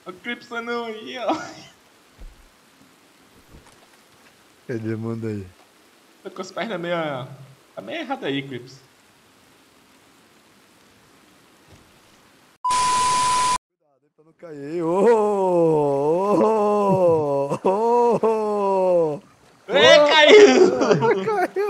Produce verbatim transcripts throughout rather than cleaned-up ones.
O Crips não aí, ó. Cadê? Manda aí. Tô com as pernas meio... Tá meio errado aí, Crips. Pra não cair. Ô! Ô! Ô! Ê, caiu! Caiu!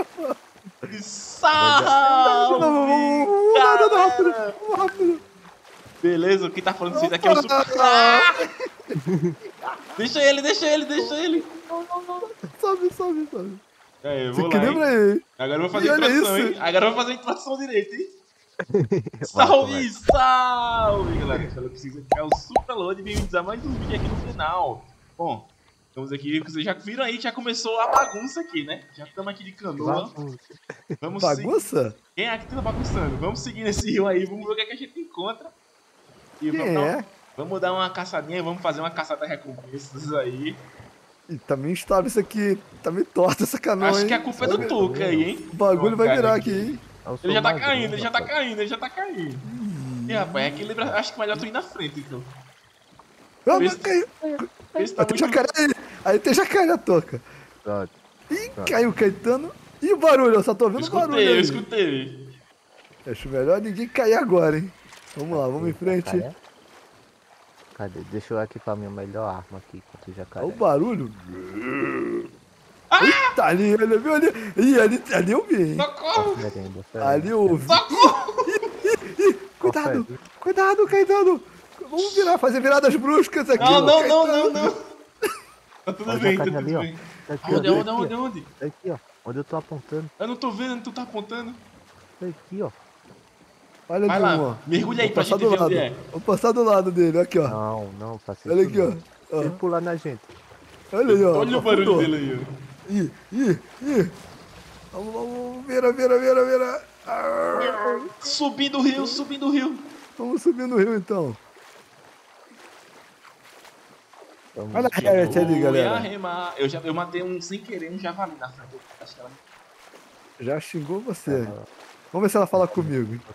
Salve, Vamos rápido, galera! vamos rápido. Beleza, quem tá falando isso aqui é o Super... Ah! Deixa ele, deixa ele, deixa ele. Sobe, sobe, sobe. É, eu Se vou lá, equilibra hein? aí. Agora eu vou fazer E a olha introdução, isso. hein? Agora eu vou fazer a introdução direito, hein? Vai, Salve, começa. salve, galera! Eu preciso criar o Super Load e bem-vindos a mais um vídeo aqui no canal. Bom, estamos aqui, vocês já viram aí, já começou a bagunça aqui, né? Já estamos aqui de canoa. Vamos Bagunça? seguir. Quem é que tá bagunçando? Vamos seguir nesse rio aí, vamos ver o que, é que a gente encontra. E Quem vamos, dar é? uma, vamos dar uma caçadinha, vamos fazer uma caçada recompensas aí. Ih, tá meio instável isso aqui. Tá meio torta essa canoa, Acho hein? que a culpa é do Tuca aí, hein? O bagulho vai Cara, virar aqui, hein? Ele já tá caindo, ele já tá caindo, ele já tá caindo. E rapaz, é que lembra, acho que melhor tu ir na frente, então. Ah, Esse- mas caiu. Esse tá Aí tem muito... jacaré aí. Aí tem jacaré na toca. Pronto. Ih, caiu o Caetano. E o barulho? Eu só tô Eu ouvindo o barulho escutei, eu aí. escutei. Acho melhor ninguém cair agora, hein? Vamos lá, vamos em frente. Jacaré? Cadê? Deixa eu equipar minha melhor arma aqui contra o jacaré. Olha o barulho. Eita, ali, ali, viu ali? Ih, ali, ali eu vi, hein? Socorro! Merenda, Ali eu ouvi. Socorro! Cuidado, Confere. cuidado, Caetano. Vamos virar, fazer viradas bruscas aqui. Não, ó, não, não, Caetano. não, não. Tá tudo Olha o bem, tá jacaré tudo ali, ó. bem. Tá aqui, ó. Onde, Tá onde, aqui, onde, onde? ó. Tá aqui, ó. Onde eu tô apontando. Eu não tô vendo, tu tá apontando. Tá aqui, ó. Olha Vai ali um, lá, ó. mergulha aí Vou pra passar gente do ver lado. onde é. Vou passar do lado dele, aqui, ó. Não, não, faça Olha isso aqui, ó. não. Ó. Ele pular na gente. Olha aí, ó. Olha o barulho afundou. dele aí, ó. Ih, ih, ih. Vamos, vamos, vira, vira, vira, vira. Ah, Subindo o rio, subindo o rio. vamos subir no rio, então. Vamos. Olha a Harriet ali, Oi, galera. arremar. Eu, já, eu matei um sem querer, um javali na frente. Acho que ela... Já xingou você. Vamos ver se ela fala comigo. hein?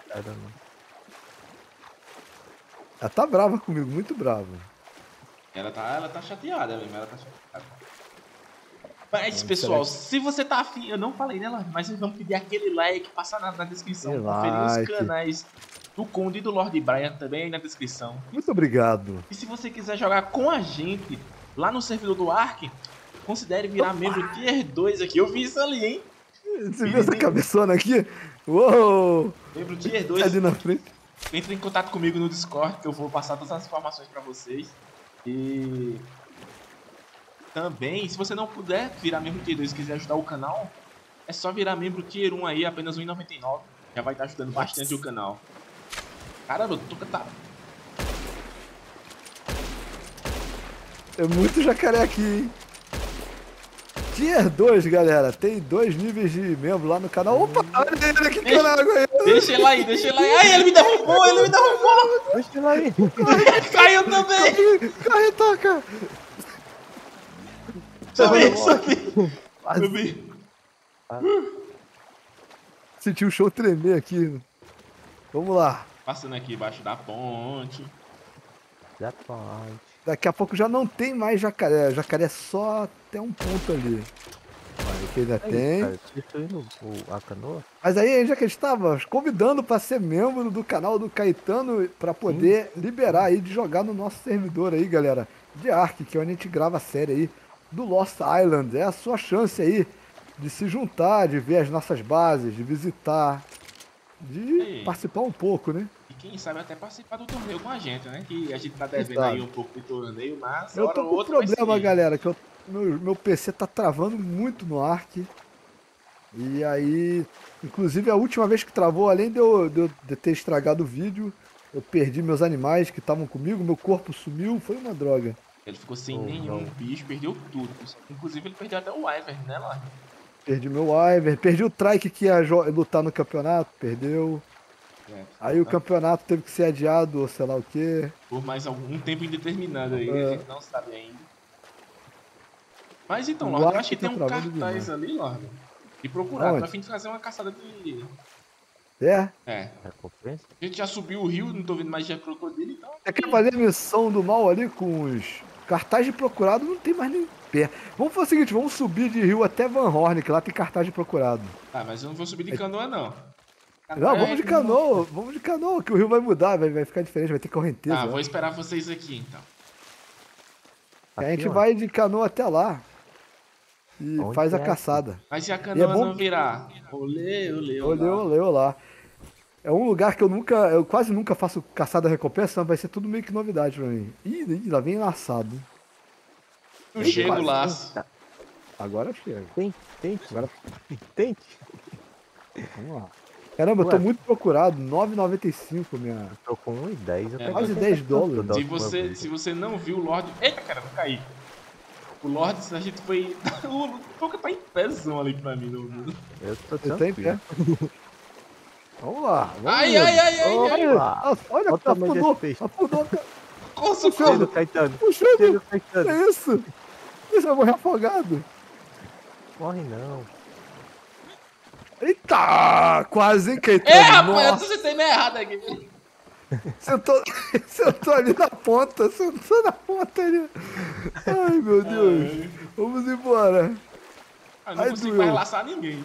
Ela tá brava comigo, muito brava. Ela tá, ela tá chateada mesmo, ela tá chateada. Mas, Vamos, pessoal, será se você tá afim, eu não falei nela, mas vamos pedir aquele like, passar na, na descrição, Aquele conferir like. os canais do Conde e do Lord Brian também aí na descrição. Muito obrigado. E se você quiser jogar com a gente lá no servidor do Ark, considere virar membro Tier dois aqui. Eu vi isso ali, hein? Você viu essa cabeçona aqui? Uou! Membro Tier dois. Ali na frente. Entre em contato comigo no Discord, que eu vou passar todas as informações pra vocês. E também, se você não puder virar membro Tier dois e quiser ajudar o canal, é só virar membro Tier um aí, apenas um real e noventa e nove centavos. Já vai estar ajudando bastante o canal. Caramba, tu tá... É muito jacaré aqui, hein? Tier dois, galera. Tem dois níveis de membro lá no canal. Opa! Olha ele aqui Deixa- na água aí. Deixa ele aí, deixa ele aí. Ai, ele me derrubou, ele me derrubou. Deixa ele aí. Caiu também. Corre, toca! Subi, subi. Subi. Senti o show tremer aqui. Vamos lá. Passando aqui embaixo da ponte. Já pode. Daqui a pouco já não tem mais jacaré. Jacaré é só até um ponto ali. Olha que ainda tem. Cara, destruindo o- a canoa? Mas aí, já que a gente estava convidando para ser membro do canal do Caetano para poder liberar aí de jogar no nosso servidor aí, galera, de Ark, que é onde a gente grava a série aí do Lost Island. É a sua chance aí de se juntar, de ver as nossas bases, de visitar, de Ei. participar um pouco, né? E quem sabe até participar do torneio com a gente, né? Que a gente tá Quem devendo sabe? aí um pouco do torneio, mas Eu hora tô ou com outra vai problema, seguir. galera, que eu, meu, meu P C tá travando muito no Ark. E aí, inclusive a última vez que travou, além de eu, de eu de ter estragado o vídeo, eu perdi meus animais que estavam comigo, meu corpo sumiu, foi uma droga. Ele ficou sem Oh, nenhum não. bicho, perdeu tudo. pessoal. Inclusive ele perdeu até o Wyvern, né, lá? Perdi meu Wyvern, perdi o Trike que ia jo- lutar no campeonato, perdeu. É, Aí o tá campeonato teve que ser adiado, ou sei lá o quê. por mais algum tempo indeterminado aí, É. a gente não sabe ainda. Mas então, O Lorde, eu Ark acho que tá tem um travando cartaz demais. ali, Lorde. E procurar, Aonde? tô a fim de fazer uma caçada de... É? É. Recompensa? A gente já subiu o rio, não tô vendo mais de crocodilo, então. Você quer fazer a missão do mal ali com os cartaz de procurado? Não tem mais nem pé. Vamos fazer o seguinte, vamos subir de rio até Van Horn, que lá tem cartaz de procurado. Ah, mas eu não vou subir de canoa, não. Não, vamos de é- canoa, vamos de canoa, que o rio vai mudar, vai, vai ficar diferente, vai ter correnteza. Ah, né? vou esperar vocês aqui, então. A gente Aqui, ó. vai de canoa até lá. E Onde faz a é? caçada. Mas se a canoa bom- não virar? Olê, olê, Olê, olá. olê, olá. É um lugar que eu nunca, eu quase nunca faço caçada recompensa, então vai ser tudo meio que novidade pra mim. Ih, ih, lá vem laçado. Não Bem chega o quase. laço. Agora chega. Tente, tente. Agora, Tente. vamos lá. Caramba, eu tô Ué. muito procurado, nove e noventa e cinco minha. Tô com um e dez. Eu É. tenho Quase que dez tanto dólares. da Se última você, vez. se você não viu o Lorde... Eita, cara, vou cair. O Lorde, a gente foi... O Toca tá em pézão ali pra mim. No... Eu tô Eu tô em tranquilo. pé. Vamos lá. Vamos Ai, ver. ai, ai, ai, Olha, ai. olha, olha, Olha o tamanho afundou, desse peixe. afundou, cara. Corra, Cheiro, socorro. Caetano. Puxando. Cheiro, Que Caetano. é isso? Isso vai morrer afogado. Morre não. Eita! Quase, hein, Caetano? É, rapaz, eu Nossa, tô sentando errado aqui. sentou, sentou ali na ponta, sentou na ponta ali. Ai, meu Deus. Vamos embora. Ah, não Ai, consigo doeu. mais laçar ninguém.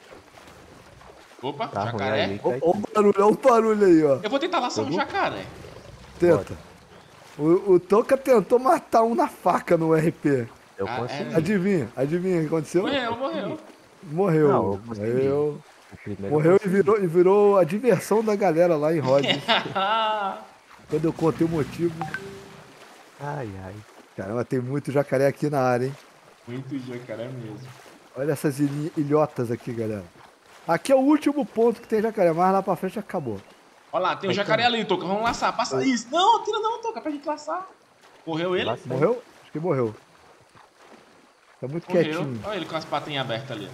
Opa, Tá ruim jacaré. aí, Ó, Caetano. ó o barulho, ó o barulho aí, ó. Eu vou tentar laçar um Pegou? jacaré. Tenta. O, o Toca tentou matar um na faca no R P. Eu Ah, consegui. é. Adivinha? Adivinha o que aconteceu? Morreu, morreu. Morreu. Não, eu consegui. Morreu. O primeiro Morreu eu e consegui. virou, e virou a diversão da galera lá em Rhodes. Quando eu contei o motivo. Ai, ai. Caramba, tem muito jacaré aqui na área, hein? Muito jacaré mesmo. Olha essas ilhi- ilhotas aqui, galera. Aqui é o último ponto que tem jacaré, mas lá pra frente acabou. Olha lá, tem um jacaré ali, Toca. Vamos laçar. Passa isso. Não, tira não, Toca, pra gente laçar. Morreu ele? Laça. Morreu? Acho que morreu. Tá muito Morreu. quietinho. Olha ele com as patinhas abertas ali.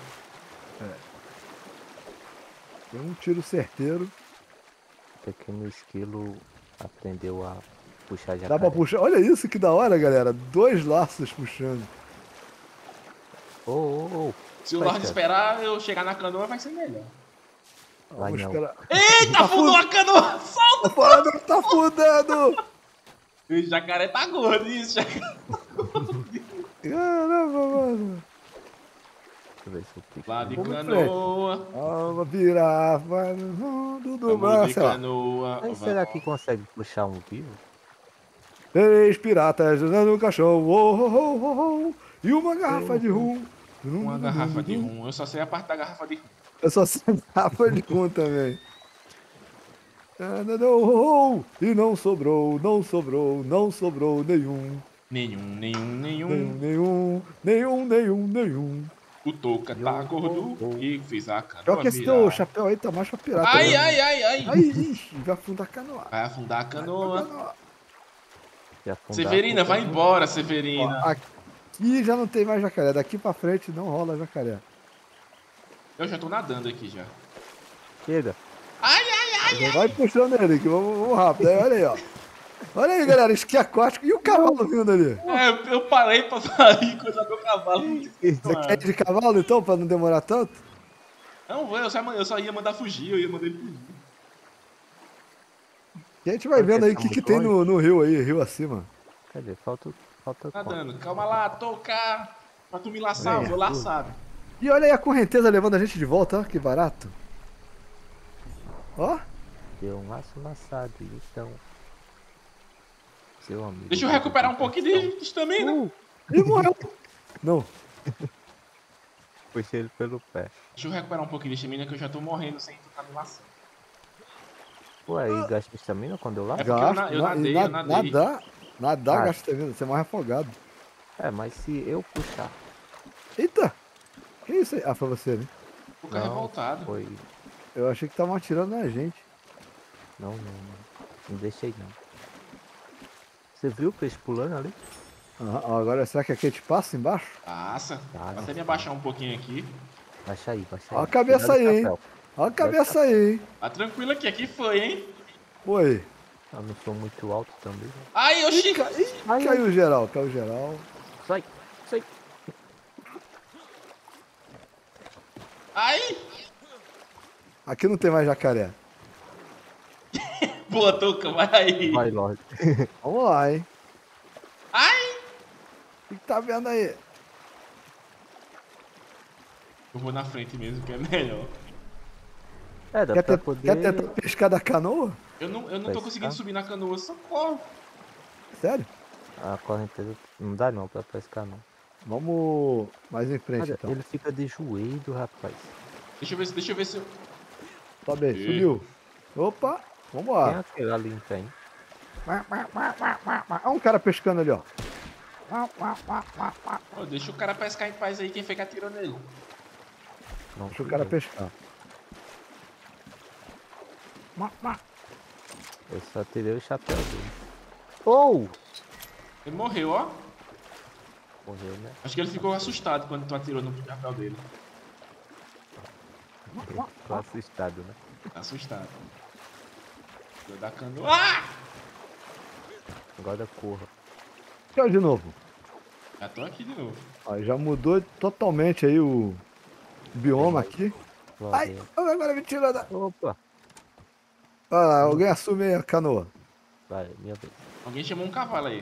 Tem um tiro certeiro. Pequeno esquilo aprendeu a puxar jacaré. Dá pra puxar. Olha isso, que da hora, galera. Dois laços puxando. Ô, ô, ô. Se o Vai, Lorde cara. esperar eu chegar na canoa, vai ser melhor. Vai Vamos não. esperar. Eita, afundou a canoa! Solta! Tá falando, tá fudendo! O jacaré tá gordo, isso, jacaré. Caramba, mano. Deixa eu ver se eu pico. Lá de Vamos, canoa. Alma virar, vai no mundo do Vamos mar, de sei lá. canoa. Mas será que consegue puxar um vivo? Três piratas andando no caixão, oh, oh, oh, oh, oh, e uma garrafa de rum. Uma garrafa de rum. Eu só sei a parte da garrafa de rum. Eu só sei garrafa de rum também. Ah, não, não, oh, oh, e não sobrou, não sobrou, não sobrou nenhum. Nenhum, nenhum, Nenhum, nenhum. nenhum, nenhum, nenhum, nenhum. O Toca tá gordo e fez a Pior canoa que esse virar. teu chapéu aí tá mais pra pirata. Ai, né? ai, ai, ai. Ai, ixi, vai afundar a canoa. Vai afundar a Vai canoa. afundar a canoa. Se afundar, Severina, vai afunda. embora, Ó, Severina. aqui já não tem mais jacaré. Daqui pra frente não rola jacaré. Eu já tô nadando aqui já. Chega. Ai, ai, ai. Já vai puxando ele, que vamos, vamos rápido. Aí, olha aí, ó. Olha aí, galera, esqui aquático. E o cavalo vindo ali? É, eu- eu parei pra sair quando meu cavalo. Você quer ir de cavalo então, pra não demorar tanto? Não, eu só, eu só ia mandar fugir, eu ia mandar ele fugir. E a gente vai Porque vendo aí o tá que, que muito tem no, no rio aí, rio acima. Cadê? Falta, falta quanto? Nadando. Calma lá, Toca. Pra tu me laçar, eu Vem, vou laçar. E olha aí a correnteza levando a gente de volta, ó, que barato. Ó, Deu um laço laçado, então. Seu amigo. Deixa eu recuperar um pouquinho deles também, né? uh, e morreu. Não, Puxei ele pelo pé. Deixa eu recuperar um pouquinho de estamina que eu já tô morrendo sem tu tá me laçando. Ué, aí gasta estamina quando eu laço? É porque eu na- gasto. eu na- nadei, e eu na- nadei. Nadar, nadar Ah. gasta vida, você morre afogado. É, mas se eu puxar. Eita, que isso aí? Ah, foi você, né? Toca Não, revoltado. Foi. Eu achei que estavam atirando na gente. Não, não, não. Não deixei não. Você viu o peixe pulando ali? Ah, ó, agora será que aqui a gente passa embaixo? Passa. Ah, Até não. me abaixar um pouquinho aqui. Baixa aí, baixa aí. Ó a cabeça Cuidado aí, com o hein? chapéu. Olha a cabeça aí, hein? Tá tranquilo aqui, aqui foi, hein? Foi. Eu não sou muito alto também. né? Ai, oxi! Ih, ca- ih, Ai, caiu geral, caiu geral. Sai, sai. Ai! Aqui não tem mais jacaré. Boa, Tuca, vai aí. Vai, Lorde. Vamos lá, hein? Ai! O que tá vendo aí? Eu vou na frente mesmo, que é melhor. É, dá Quer, pra ter- poder... quer tentar pescar da canoa? Eu não, eu não tô Pescar? conseguindo subir na canoa, socorro. Sério? A correnteza não dá não pra pescar não. Vamos mais em frente, Olha, então. ele fica de joelho, rapaz. Deixa eu ver se, deixa eu ver se eu... Sobe aí, Ih. subiu. Opa, Tem vambora. aquele ali em pé, hein? Olha um cara pescando ali, ó. Ô, deixa o cara pescar em paz aí, quem fica atirando nele. Não Deixa o fui cara eu. pescar. Eu só tirei o chapéu dele. Oh! Ele morreu, ó. Morreu, né? Acho que ele ficou assustado quando tu atirou no chapéu dele. Tô assustado, né? Assustado. Deu da canoa. Ah! Agora corra. Aqui, ó, de novo. Já tô aqui de novo. Ó, já mudou totalmente aí o bioma aqui. Ai, Morreu. agora me tirou da... Opa! Olha lá, alguém assume aí a canoa. Vai, minha vez. Alguém chamou um cavalo aí.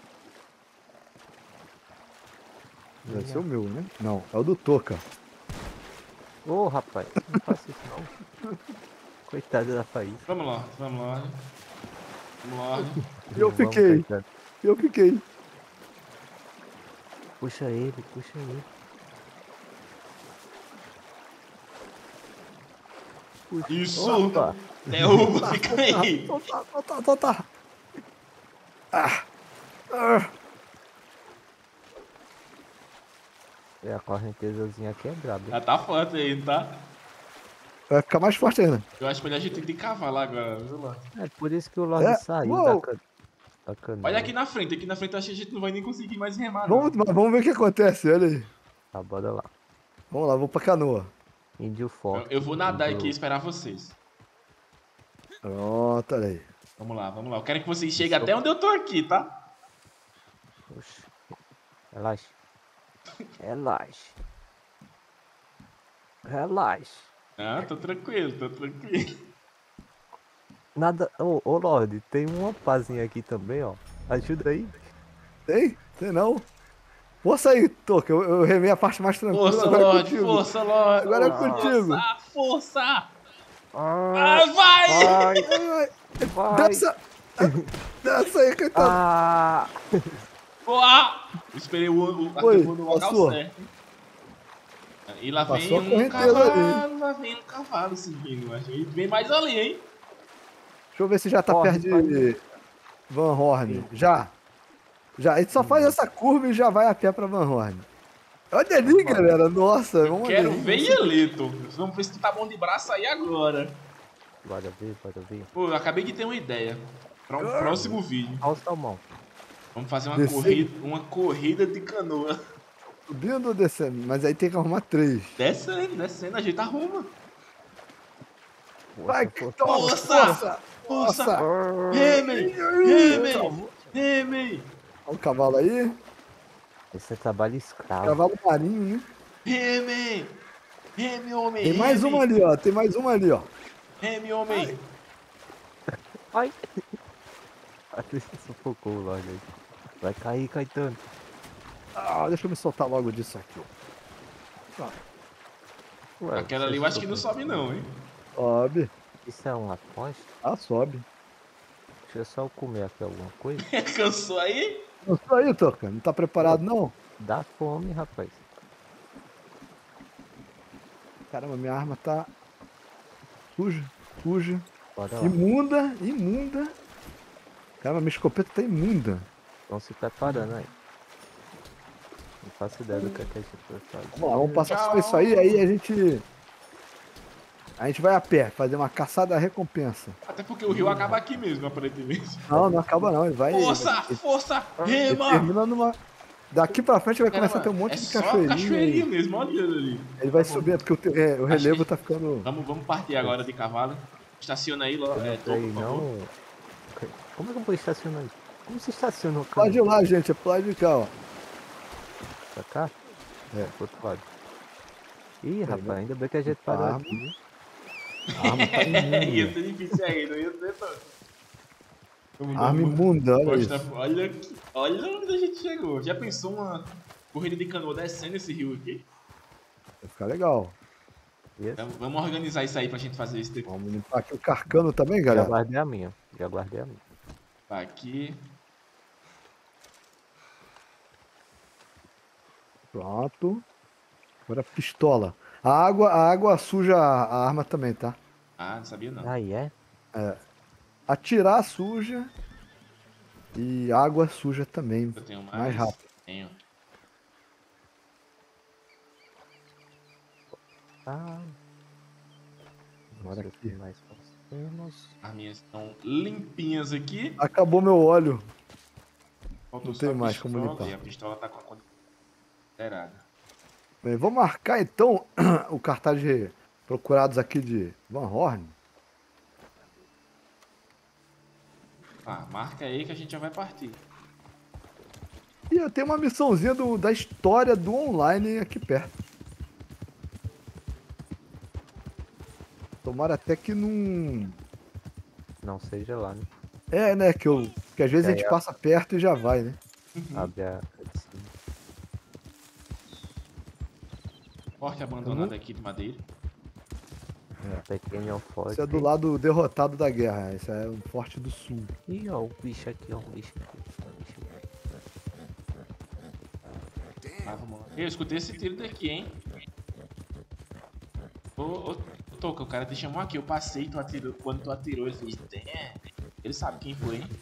Deve ser o meu, né? Não, é o do Toca. Ô, rapaz, não faça isso não. Coitado da Faísca. Vamos lá, vamos lá. Vamos lá. Eu Vamos, fiquei. coitado. Eu fiquei. Puxa ele, puxa ele. Puxa. Isso! Opa! Derruba, fica aí. Solta, solta, solta. Ah. Ah. É, a correntezazinha aqui é braba. Já tá forte aí, tá? Vai ficar mais forte ainda. Eu acho melhor a gente ir de cavalo agora, viu lá. É por isso que o Lorde É, saiu uou. da, can... da canoa. Olha aqui na frente, aqui na frente eu acho que a gente não vai nem conseguir mais remar, não. Vamos, vamos ver o que acontece, olha aí. Tá, bora lá. Vamos lá, vamos pra canoa. Índio Eu, forte. eu vou nadar índio- aqui e esperar vocês. Pronto, olha aí. Vamos lá, vamos lá. Eu quero que vocês cheguem até onde eu tô aqui, tá? Oxe. Relaxa. Relaxa. Relaxa. Ah, tô tranquilo, tô tranquilo. Nada. Ô, ô Lorde, tem uma pazinha aqui também, ó. Ajuda aí. Tem? Tem não. Força aí, Toca. Eu, eu remei a parte mais tranquila. Força, agora é Lorde, contigo. força, Lorde. Agora é Força, contigo. Força! Ah, Ah, vai! vai, Ai, ai. vai. Desça. Desça aí, coitado. Ah, Boa! Eu esperei o, o a Oi, turma no local passou? certo. E lá Passou vem a um correnteza cavalo, lá vem um cavalo seguindo. Acho que vem mais ali, hein? Deixa eu ver se já tá Corre, perto de Van Horn. Já. Já. A gente só faz essa curva e já vai a pé pra Van Horn. Olha ali, galera. Nossa, vamos Quero ali. ver ele, Douglas. Vamos ver se tu tá bom de braço aí agora. bora ver, bora ver. Pô, eu acabei de ter uma ideia. Para um próximo vídeo. Olha o salmão. Vamos fazer uma Descer? corrida, uma corrida de canoa. Subindo ou descendo? Mas aí tem que arrumar três. Descendo, descendo, a gente arruma. Vai, Força, toma, Força! força. Força! Força. Remem! Remem! Remem! Olha o cavalo aí. Esse é trabalho escravo. Cavalo marinho, né? Reme! Reme, homem! Tem mais reme. uma ali, ó. Tem mais uma ali, ó. Reme, homem! Ai! Até sufocou o Lorde aí. Vai cair, Caetano. Ah, deixa eu me soltar logo disso aqui, ó. Ué, Aquela você ali eu acho que não sufocou. sobe não, hein? Sobe. Isso é uma aposta? Ah, sobe. Deixa eu só comer aqui alguma coisa. Cansou aí? Isso aí, Toca. Não tá preparado, não? Dá fome, rapaz. Caramba, minha arma tá suja, suja. Bora lá. Imunda, imunda. Caramba, minha escopeta tá imunda. Estão se preparando aí. Não faço ideia do que, é que a gente vai fazer. Vamos lá, vamos passar só Tchau. isso aí, aí a gente... A gente vai a pé, fazer uma caçada recompensa. Até porque o rio acaba aqui mesmo, aparentemente. Não, não acaba não, ele vai... Força! Força! Ele Rema! termina numa... Daqui pra frente vai começar a ter um monte é de só cachoeirinha. cachoeirinha e mesmo, olha ele ali. Ele vai subir, é porque o, te- é, o relevo que- tá ficando... Vamos, vamos partir agora de cavalo. Estaciona aí, logo. É, Não topo, sei, por favor. não. Como é que eu vou estacionar isso? Como se estaciona o Pode carro? ir lá, gente, é pro lado de cá, ó. Pra cá? É. Pro outro lado. Ih, rapaz, né? ainda bem que a gente parou Arma. aqui. Viu? A arma tá ia imunda. ser difícil aí, não ia ser não. Vamos, Arma vamos. imunda, olha Mostra, isso. olha, aqui, olha onde a gente chegou. Já pensou uma corrida de canoa descendo esse rio aqui? Vai ficar legal. Yes. Então, vamos organizar isso aí pra gente fazer isso depois. Vamos limpar aqui o carcano também, Já galera. guardei a minha. Já guardei a minha. Tá aqui. Pronto. Agora pistola. A água, a água suja a arma também, tá? Ah, não sabia não. Aí é? Atirar suja e água suja também. Eu tenho mais. Mais rápido. Tenho. Ah. Agora Vamos ver o que aqui. mais nós temos. As minhas estão limpinhas aqui. Acabou meu óleo. Faltou Não só tem a mais como pistola, limpar. E a pistola tá com a condição zerada. Bem, vou marcar então o cartaz de procurados aqui de Van Horn. Ah, marca aí que a gente já vai partir. E eu tenho uma missãozinha do, da história do online aqui perto. Tomara até que não... Não seja lá, né? É, né? Que, eu, que às vezes a É, gente é. passa perto e já vai, né? Abre a cutscene. Forte abandonado aqui de madeira. Pequeno forte. Isso é do lado derrotado da guerra. Esse é um forte do sul. Ih, ó, o bicho aqui, ó, o bicho aqui. O bicho aqui. Ah, vamos lá. Eu escutei esse tiro daqui, hein? Ô, ô, ô, Toca, o cara te chamou aqui. Eu passei, tu atirou. Quando tu atirou, ele fez. "Damn." Ele sabe quem foi, hein?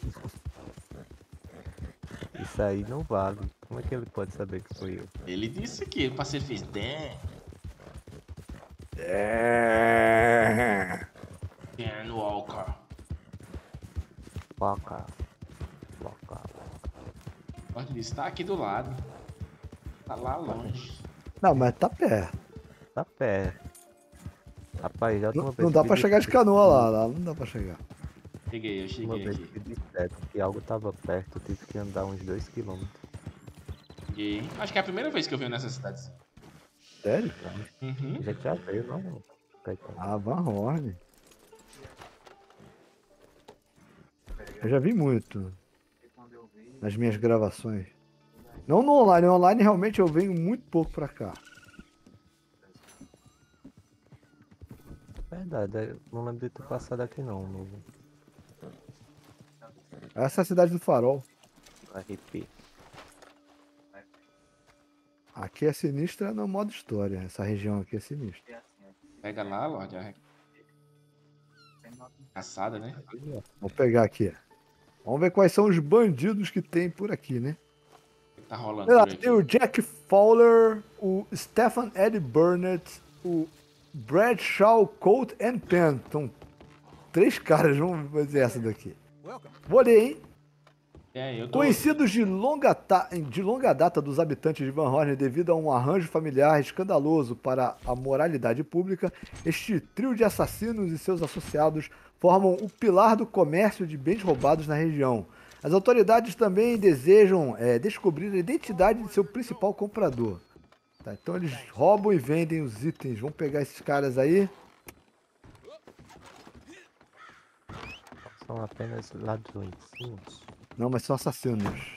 Isso aí não vale. Como é que ele pode saber que foi eu? Ele disse que o parceiro fez. "Damn." É. Dan Walker. Foca. Foca. Olha, ele está aqui do lado. Tá lá longe. Não, mas tá perto. Tá perto. Rapaz, já Não, uma vez não dá que pra eu chegar de disse- canoa lá, lá não dá pra chegar. Cheguei, eu Uma cheguei vez aqui. que disseram que algo tava perto, eu tive que andar uns dois quilômetros. Cheguei. Acho que é a primeira vez que eu venho nessa cidadezinha. Sério? Uhum. A gente já veio, não? Caetano? Ah, Van Horn. Eu já vi muito nas minhas gravações. Não no online, no online realmente eu venho muito pouco pra cá. Verdade, eu não lembro de ter passado aqui não, no Essa é a cidade do Farol. R P. Aqui é sinistra no modo história. Essa região aqui é sinistra. Pega lá, Lorde. a Caçada, né? Vou pegar aqui. Vamos ver quais são os bandidos que tem por aqui, né? O que tá rolando Olha lá, por aqui? tem o Jack Fowler, o Stephen Eddie Burnett, o Bradshaw Coat and Pen. Então, três caras, vamos fazer essa daqui. Vou ler, hein? É, eu tô... Conhecidos de longa, ta- de longa data dos habitantes de Van Horn devido a um arranjo familiar escandaloso para a moralidade pública, este trio de assassinos e seus associados formam o pilar do comércio de bens roubados na região. As autoridades também desejam é, descobrir a identidade de seu principal comprador. Tá, então eles roubam e vendem os itens. Vamos pegar esses caras aí. São apenas ladrõezinhos. Não, mas são assassinos.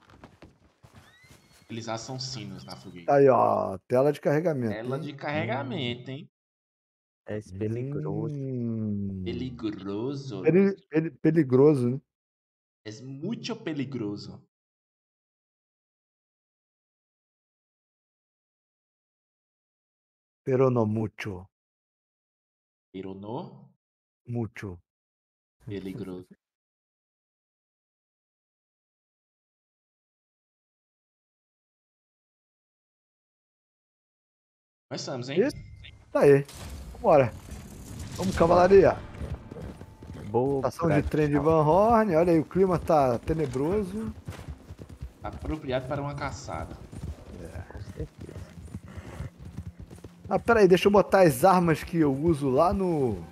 Eles assam sinos na fogueira. Aí, ó, tela de carregamento. Tela hein? de carregamento, hein? É esse peligroso. Hum. Peligroso. Peli- peli- peligroso, né? É muito peligroso. Pero no mucho. Pero no Mucho. peligroso. Nós estamos, hein? Isso. Tá aí. Vambora. Vamos, cavalaria. Boa. Estação de trem de Van Horn. Olha aí, o clima tá tenebroso. Apropriado para uma caçada. Com certeza. Ah, pera aí, deixa eu botar as armas que eu uso lá no...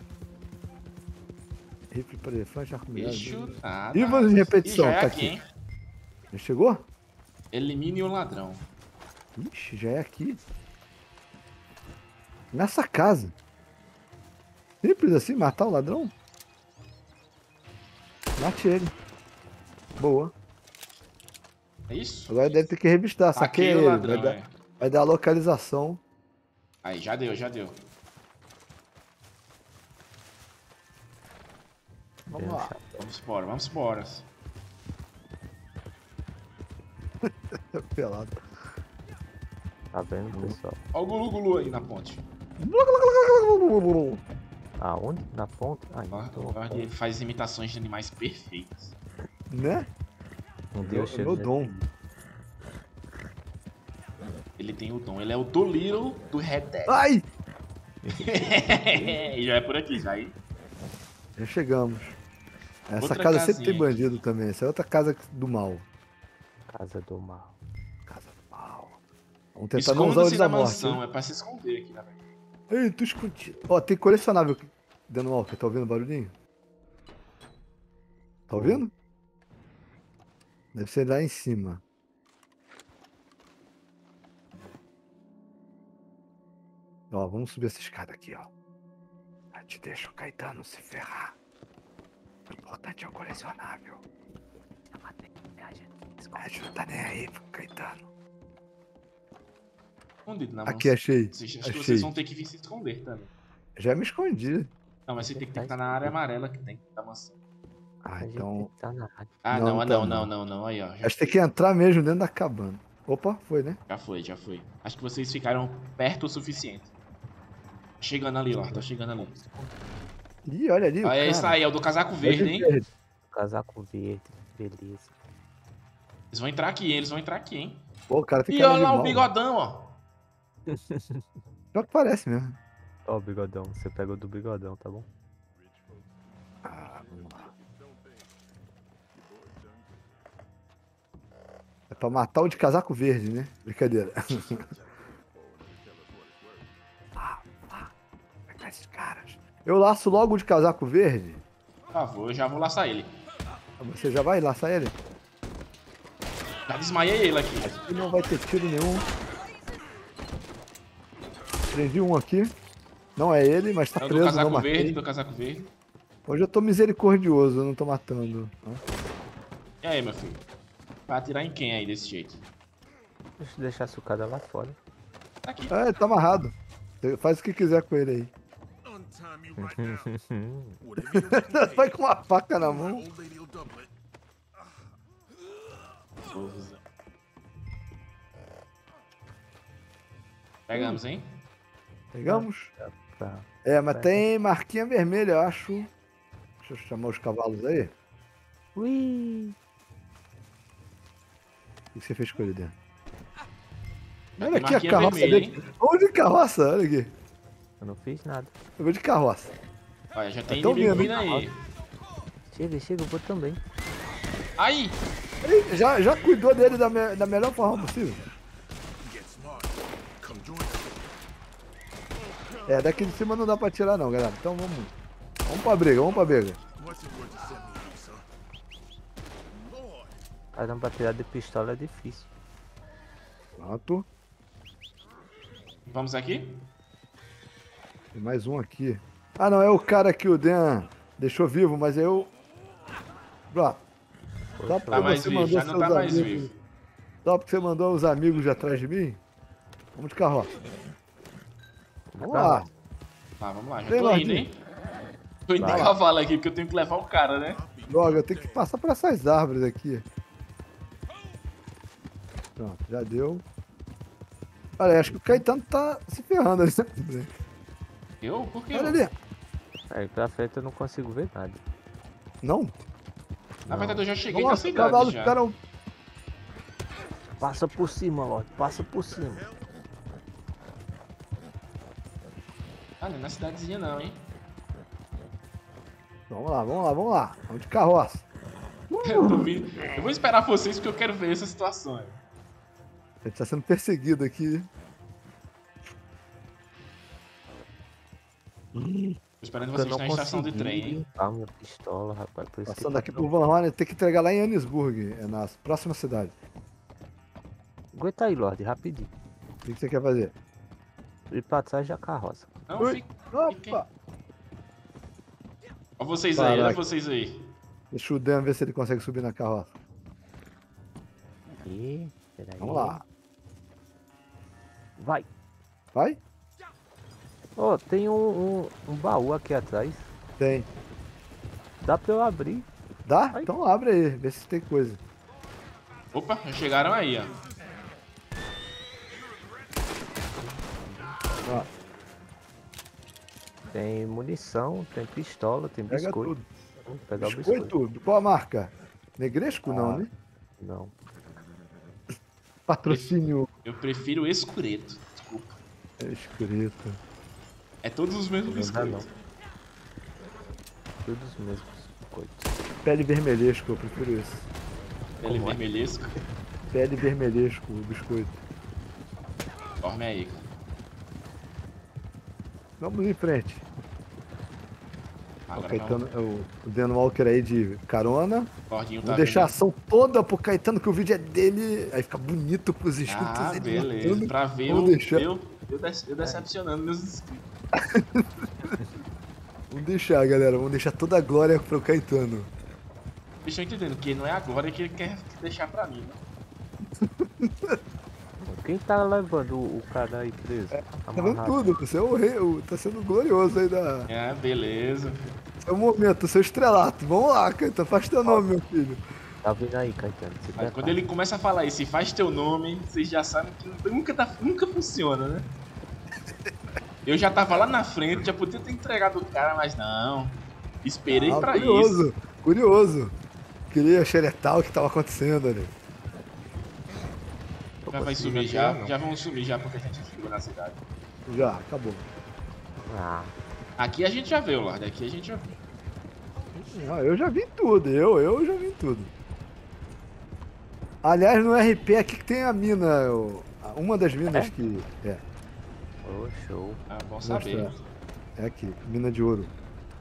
Rifle para elefante, arco mirado. Deixa nada. E vamos em repetição, Ih, já é tá aqui, aqui. hein? Já chegou? Elimine o ladrão. Ixi, já é aqui. Nessa casa. Simples assim, matar o ladrão? Mate ele. Boa. É isso? Agora deve ter que revistar. Saquei Saquei o ele. ladrão, Vai dar, é. vai dar a localização. Aí, já deu, já deu. Vamos lá. Vamos embora, vamos embora. Pelado. Tá vendo, pessoal? Olha o Gulu Gulu aí na ponte. Aonde? Na ponta? Ah, Ó, então, ó, ele faz imitações de animais perfeitas. Né? um É Deus o cheio meu de- dom. Ele tem o dom, ele é o Dolittle do Red Dead. Ai! E já é por aqui, já aí. Já chegamos. Essa Outra casa sempre tem casinha aqui. bandido também. Essa é outra casa do mal. Casa do mal. Casa do mal. Vamos tentar não usar o Esconda-se da na morte. mansão, é pra se esconder aqui, na verdade. Ei, tô escondido. Ó, tem colecionável aqui. Dando Walker, tá ouvindo o barulhinho? Tá ouvindo? Deve ser lá em cima. Ó, vamos subir essa escada aqui, ó. Ah, te deixa o Caetano se ferrar. O importante é o colecionável. A gente não tá nem aí pro Caetano. Escondido na Aqui, mansão. achei. Vocês, acho que Achei. vocês vão ter que vir se esconder também. Já me escondi. Não, mas você tem que estar na área amarela que tem da mansão. Ah, A gente então. tá na rádio. Ah, Não, não, ah, tá não, não. não, não, não. Aí, ó. Já, Acho que tem que entrar mesmo dentro da cabana. Opa, foi, né? já foi, já foi. Acho que vocês ficaram perto o suficiente. Chegando ali, ó. Tá chegando ali. Ih, olha ali. o Ah, é cara. isso aí, é o do casaco É de verde, hein? verde. Casaco verde. Beleza. Eles vão entrar aqui, hein? Eles vão entrar aqui, hein? Pô, o cara tem E cara olha de lá o mal. bigodão, ó. Pior que parece mesmo. Ó o bigodão. Você pegou do bigodão, tá bom? Ah, vamos lá. É pra matar o de casaco verde, né? Brincadeira. Ah, ah, pegar esses caras. Eu laço logo o de casaco verde. Por favor, eu já vou laçar ele. Você já vai laçar ele? Já desmaiei ele aqui. Aqui não vai ter tiro nenhum. Prendi um aqui. Não é ele, mas tá É o do preso, não casaco matei. verde, do casaco verde. Hoje eu tô misericordioso, eu não tô matando. E aí, meu filho? Vai atirar em quem aí desse jeito? Deixa eu deixar a sucada lá fora. Tá aqui. É, ele tá amarrado. Você faz o que quiser com ele aí. Vai com uma faca na mão. Pegamos, hein? Pegamos? Tá. É, mas Pega. tem marquinha vermelha, eu acho. Deixa eu chamar os cavalos aí. Ui! O que você fez com ele dentro? Já Olha tem aqui a marquinha carroça vermelha, dele. Vamos de carroça, olha aqui. Eu não fiz nada. Eu vou de carroça. Olha, já tem tão inimigo vendo, vindo aí. Chega, chega, eu vou também. Aí! Ele já, já cuidou dele da, me- da melhor forma possível. É, daqui de cima não dá pra tirar não, galera. Então vamos. Vamos pra briga, vamos pra briga. Caramba, tirar de pistola é difícil. Pronto. Vamos aqui? Tem mais um aqui. Ah, não, é o cara que o Dan deixou vivo, mas eu... Ó, só porque Tá mais você vivo, mandou já não seus tá mais amigos... vivo. Só porque você mandou os amigos de atrás de mim? Vamos de carroça. Vamos Tá lá. Tá, vamos lá, já Vem, tô indo, Lordinho. hein? Tô indo de Vai lá. cavalo aqui, porque eu tenho que levar o cara, né? Droga, eu tenho que passar por essas árvores aqui. Pronto, já deu. Olha, acho que o Caetano tá se ferrando ali. Eu? Por quê? Olha ali. Aí pra frente eu não consigo ver nada. Não? Na verdade, eu já cheguei na Nossa, os cidade cavalos já. ficaram... Passa por cima, Lorde, passa por cima. Ah, não é na cidadezinha não, hein? Vamos lá, vamos lá, vamos lá. Vamos de carroça. Eu, tô vindo- eu vou esperar vocês porque eu quero ver essa situação. A gente tá sendo perseguido aqui. Tô esperando Eu vocês não na estação de consegui trem, hein? limpar minha pistola, rapaz. Por isso que Passando tá aqui por Van Horn, tem que entregar lá em Annesburg, é na próxima cidade. Aguenta aí, Lorde, rapidinho. O que que você quer fazer? Ir pra trás da carroça. Não, Ui. fica. Fiquem. Opa! Olha vocês aí, olha Caraca. vocês aí. Deixa o Dan ver se ele consegue subir na carroça. Ih, peraí. Vamos lá. Vai. Vai? Ó, tem um, um, um baú aqui atrás. Tem. Dá pra eu abrir. Dá? Ai. Então abre aí, vê se tem coisa. Opa, já chegaram aí, ó. Ó, Tem munição, tem pistola, tem pega biscoito. tudo. Vamos pegar o biscoito. Biscoito? Qual a marca? Negresco não, Ah. né? Não. Patrocínio Eu prefiro escureto. Desculpa. escrito. É todos os mesmos Não dá, biscoitos. Todos os mesmos biscoitos. Pele vermelhesco, eu prefiro isso. Ele Como é? vermelhesco. Pele vermelhesco, o biscoito. Dorme aí, cara. Vamos em frente. Ó, Agora Caetano, o, o Dan Walker aí de carona. o Gordinho tá Vou deixar a vendo. ação toda pro Caetano, que o vídeo é dele. Aí fica bonito pros inscritos. Ah, ele beleza. matando. Pra ver Vamos eu, deixar. eu, eu, dece- eu decepcionando meus inscritos. Vamos deixar, galera. Vamos deixar toda a glória pro Caetano. Vocês estão entendendo que não é agora que ele quer deixar pra mim, né? Quem tá levando o, o cara aí preso? Tá vendo Amarrado. tudo. Você é o rei. o- Tá sendo glorioso aí da. É, beleza. É o momento, seu estrelato. Vamos lá, Caetano. Faz teu nome, meu filho. Tá vindo aí, Caetano. Se Mas prepara. quando ele começa a falar isso e faz teu nome, vocês já sabem que nunca, tá, nunca funciona, né? Eu já tava lá na frente, já podia ter entregado o cara, mas não. Esperei Ah, pra isso. curioso, curioso. Queria xeretar o que tava acontecendo ali. Tô Já vai conseguindo sumir aqui, já, não. já vão sumir já porque a gente chegou na cidade. Já, acabou. Ah, Aqui a gente já viu, Lorde, aqui a gente já viu. Ah, eu já vi tudo, eu, eu já vi tudo. Aliás, no R P aqui que tem a mina, o- uma das minas É? que. É, oh, show. Ah, bom saber. Mostra. é aqui, mina de ouro.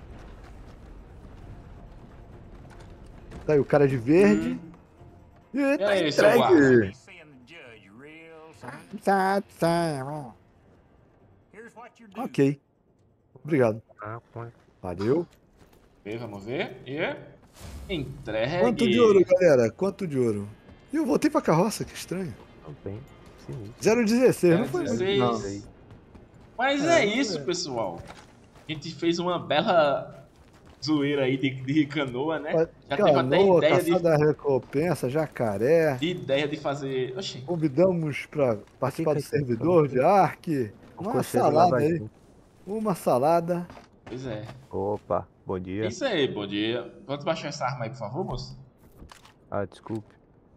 Tá aí o cara de verde. Hum. E E tá aí, seu entregue. Seeing the judge real soon. Tá, tá. Here's what you're doing. Ok. Obrigado. Ah, pô. Valeu. Ok, vamos ver. E. Entregue. Quanto de ouro, galera? Quanto de ouro? E eu voltei pra carroça, que estranho. Tô bem. Sinistro. zero dezesseis, não foi muito, dezesseis. não. Aí. Mas É, é isso, é. pessoal. A gente fez uma bela zoeira aí de, de canoa, né? Já teve até Canoa, ideia de, caçada recompensa, jacaré. de ideia de fazer. Oxi, Convidamos pra participar do Fica aí, servidor de Ark. O Uma cocheiro lá salada vai aí. vir. Uma salada. pois é. Opa, bom É dia. isso aí, bom dia. Pode baixar essa arma aí, por favor, moço? Ah, desculpe.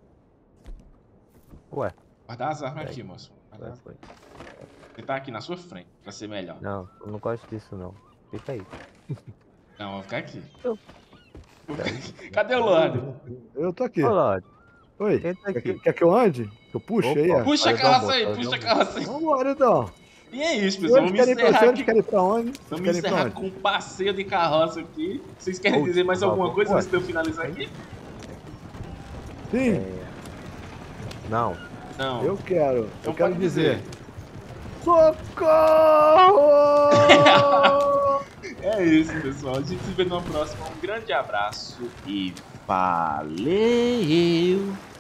Ué, Guardar as armas aqui, moço. Guardar ué, as- foi. Ele tá aqui na sua frente, pra ser melhor. Não, eu não gosto disso não. Fica aí. Não, vou ficar aqui. Eu- Cadê o Lorde? Eu tô aqui. Ô, Lorde, Oi. entra Quer aqui. que, quer que eu ande? Que eu puxe aí, Opa. ó. Puxa a Olha, dá um carroça bom, aí, olha, puxa dá a um carroça aí. Vambora então. E é isso, Vocês pessoal. Vamos querem, pra, encerrar vocês aqui. querem ir pra onde? Vocês Vamos querem ir pra encerrar onde? com um passeio de carroça aqui. Vocês querem Ô, dizer mais por alguma favor. coisa Ué. antes de eu finalizar aqui? Sim, É... Não. Não. eu quero. Então eu quero pode dizer. dizer. Socorro! É isso, pessoal. A gente se vê numa próxima. Um grande abraço e valeu!